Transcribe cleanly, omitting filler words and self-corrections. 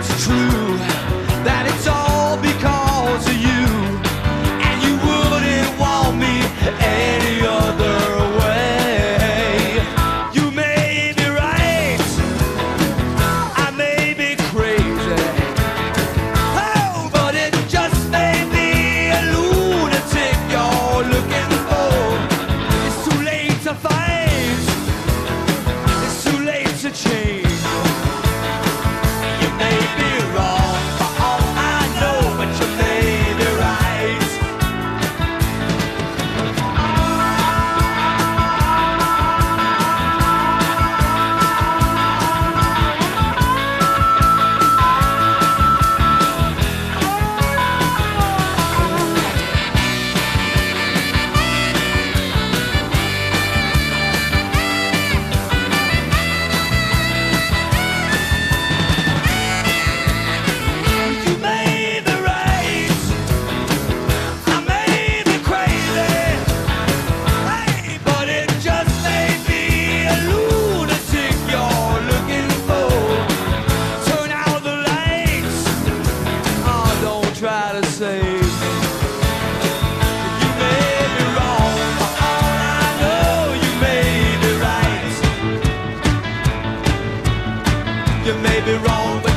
it's true that it's all because of you, and you wouldn't want me any other way. You may be right, I may be crazy, oh, but it just may be a lunatic you're looking for. It's too late to fight, it's too late to change. Try to save me. You may be wrong, for all I know you may be right. You may be wrong, but